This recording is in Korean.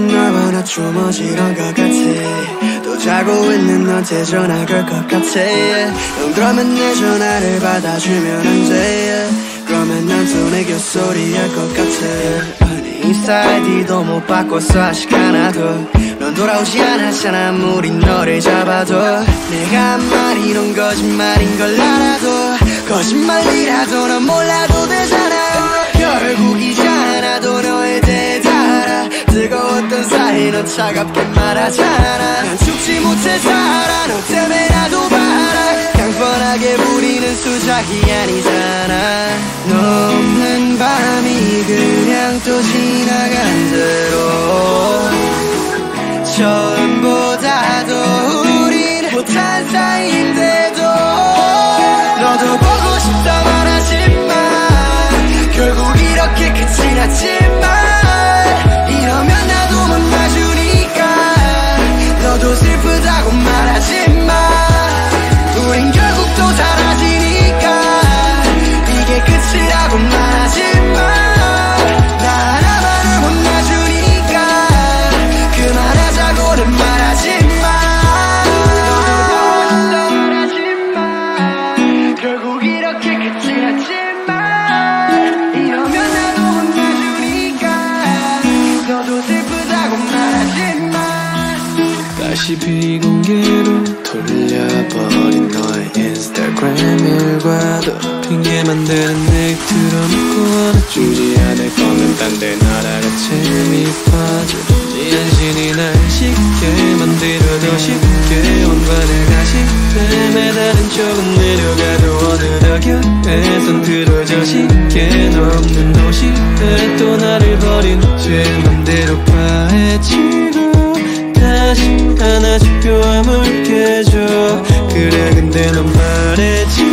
너와 나 주무지런 것 같아. 또 자고 있는 너한테 전화 걸 것 같아. 넌 그러면 내 전화를 받아주면 안 돼. 그러면 난 또 내 곁소리 할 것 같아. 아니 인스타 아이디도 못 바꿨어 아직 하나도. 넌 돌아오지 않았잖아 아무리 너를 잡아도. 내가 한 말이 넌 거짓말인 걸 알아도 거짓말이라도 넌 몰라도 되잖아. 결국이지 않아도 너에 대해 다 알아. 뜨거웠던 사이 넌 차갑게 말하잖아. 난 죽지 못해 살아 너 때문에 나도 봐라. 그냥 뻔하게 부리는 수작이 아니잖아. 너 없는 밤이 그냥 또 지나간 대로 처음보다도 우린 못한 사이인데도 너도 보고 싶다 말하지만 결국 이렇게 끝이 났지만 이러면 나도 못 놔주니까 너도 슬프다고 말하지만 우린 결국 또 사라지니까 이게 끝이라고 말하지만 나 하나만을 못 놔주니까 그만하자고는 말하지마. 결국 이렇게 끝이 났지만 이러면 나도 못 놔주니까 너도 슬프다고 말하지마. 다시 비공개로 돌려버린 너의 인스타그램 일과도 핑계만 대는 내 틀어놓고 알아주지 않을 거면 딴 데 날아가 재미빠져. 지한신이 날 쉽게 만들어도 쉽게 원관을 가시네. 매달린 척은 내려가도 어느덧 곁에선 틀어져 쉽게 넘는 도시에 또 나를 버린 죄 맘대로 파헤치고 다시 안아줘 뼈아물 깨줘. 그래 근데 넌 말했지